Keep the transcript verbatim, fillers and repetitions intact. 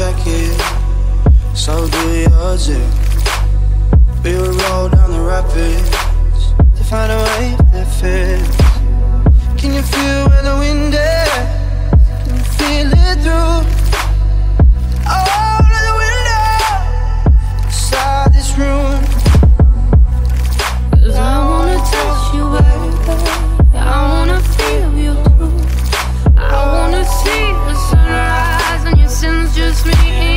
jacket, so do yours, yeah. We would roll down the rapids to find a wave that fits. Can you feel where the wind is? Can you feel it through all of the windows inside this room? Cause I wanna touch you, baby, I wanna feel you too. I wanna see the sunrise and your sins just me.